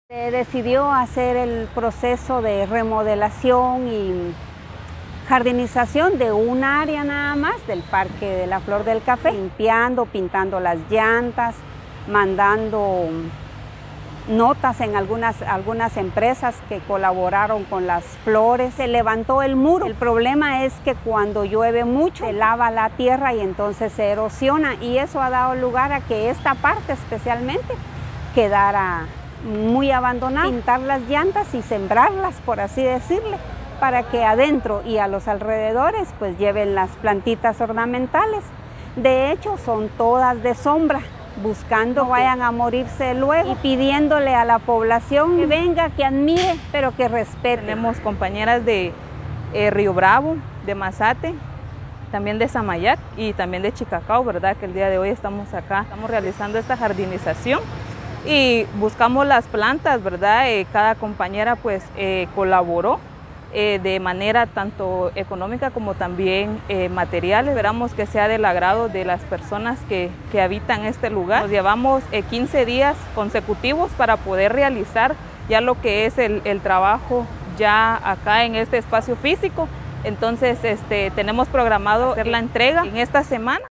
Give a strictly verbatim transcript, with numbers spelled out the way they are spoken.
Se decidió hacer el proceso de remodelación y jardinización de un área nada más del Parque de la Flor del Café, limpiando, pintando las llantas, mandando notas en algunas, algunas empresas que colaboraron con las flores. Se levantó el muro. El problema es que cuando llueve mucho se lava la tierra y entonces se erosiona, y eso ha dado lugar a que esta parte especialmente quedara muy abandonada. Pintar las llantas y sembrarlas, por así decirle, para que adentro y a los alrededores pues lleven las plantitas ornamentales. De hecho, son todas de sombra, buscando que vayan a morirse luego y pidiéndole a la población que venga, que admire, pero que respete. Tenemos compañeras de eh, Río Bravo, de Mazate, también de Samayac y también de Chicacao, ¿verdad? Que el día de hoy estamos acá, estamos realizando esta jardinización y buscamos las plantas, ¿verdad? Eh, cada compañera pues eh, colaboró eh, de manera tanto económica como también eh, material. Esperamos que sea del agrado de las personas que, que habitan este lugar. Nos llevamos eh, quince días consecutivos para poder realizar ya lo que es el, el trabajo ya acá en este espacio físico. Entonces este, tenemos programado hacer la entrega en esta semana.